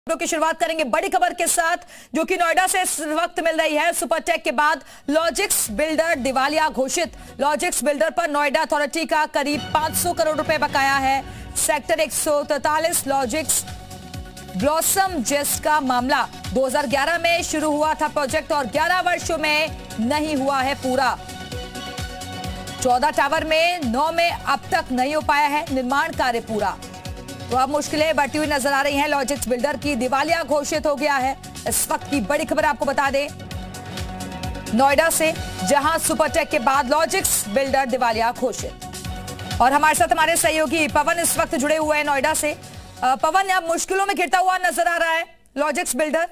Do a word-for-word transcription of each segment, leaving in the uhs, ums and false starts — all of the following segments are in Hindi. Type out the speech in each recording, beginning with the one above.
की शुरुआत करेंगे बड़ी खबर के साथ जो कि नोएडा से इस वक्त मिल रही है। सुपरटेक के बाद लॉजिक्स बिल्डर दिवालिया घोषित। लॉजिक्स बिल्डर पर नोएडा अथॉरिटी का करीब पाँच सौ करोड़ रुपए बकाया है। सेक्टर एक सौ तैंतालीस लॉजिक्स ब्लॉसम जेस्ट का मामला दो हज़ार ग्यारह में शुरू हुआ था प्रोजेक्ट और ग्यारह वर्षों में नहीं हुआ है पूरा। चौदह टावर में नौ में अब तक नहीं हो पाया है निर्माण कार्य पूरा। तो अब मुश्किलें बढ़ती हुई नजर आ रही हैं। लॉजिक्स बिल्डर की दिवालिया घोषित हो गया है। इस वक्त की बड़ी खबर आपको बता दें नोएडा से, जहां सुपरटेक के बाद लॉजिक्स बिल्डर दिवालिया घोषित। और हमारे साथ हमारे सहयोगी पवन इस वक्त जुड़े हुए हैं नोएडा से। पवन, अब मुश्किलों में घिरता हुआ नजर आ रहा है लॉजिक्स बिल्डर।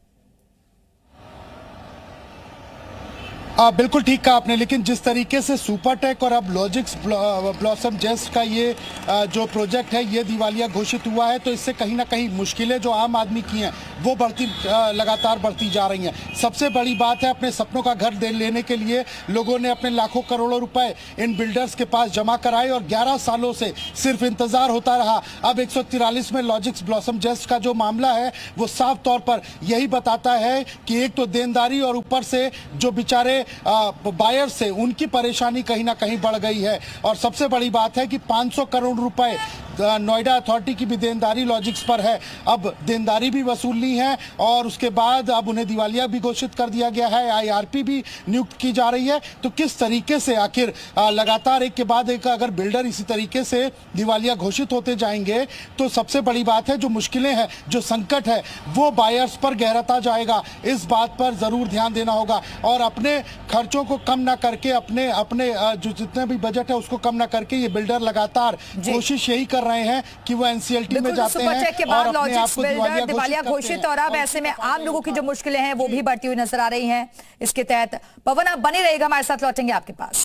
आ, बिल्कुल ठीक कहा आपने, लेकिन जिस तरीके से सुपरटेक और अब लॉजिक्स ब्लॉसम जेस्ट का ये आ, जो प्रोजेक्ट है ये दिवालिया घोषित हुआ है, तो इससे कहीं ना कहीं मुश्किलें जो आम आदमी की हैं वो बढ़ती आ, लगातार बढ़ती जा रही हैं। सबसे बड़ी बात है, अपने सपनों का घर दे लेने के लिए लोगों ने अपने लाखों करोड़ों रुपए इन बिल्डर्स के पास जमा कराए और ग्यारह सालों से सिर्फ इंतजार होता रहा। अब एक सौ तिरालीस में लॉजिक्स ब्लॉसम जेस्ट का जो मामला है वो साफ तौर पर यही बताता है कि एक तो देनदारी और ऊपर से जो बेचारे बायर से उनकी परेशानी कहीं ना कहीं बढ़ गई है। और सबसे बड़ी बात है कि पाँच सौ करोड़ रुपए नोएडा अथॉरिटी की भी देनदारी लॉजिक्स पर है। अब देनदारी भी वसूलनी है और उसके बाद अब उन्हें दिवालिया भी घोषित कर दिया गया है। आईआरपी भी नियुक्त की जा रही है। तो किस तरीके से आखिर लगातार एक के बाद एक अगर बिल्डर इसी तरीके से दिवालिया घोषित होते जाएंगे तो सबसे बड़ी बात है जो मुश्किलें हैं, जो संकट है वो बायर्स पर गहराता जाएगा। इस बात पर जरूर ध्यान देना होगा और अपने खर्चों को कम ना करके अपने अपने जो जितने भी बजट है उसको कम ना करके ये बिल्डर लगातार कोशिश यही कर रहे हैं कि वो एनसीएलटी में जाते हैं के बाद और अपने आप को दिवालिया, दिवालिया घोषित। और अब ऐसे में आम लोगों की जो मुश्किलें हैं वो भी बढ़ती हुई नजर आ रही हैं। इसके तहत पवन, आप बने रहिएगा, हमारे साथ लौटेंगे आपके पास।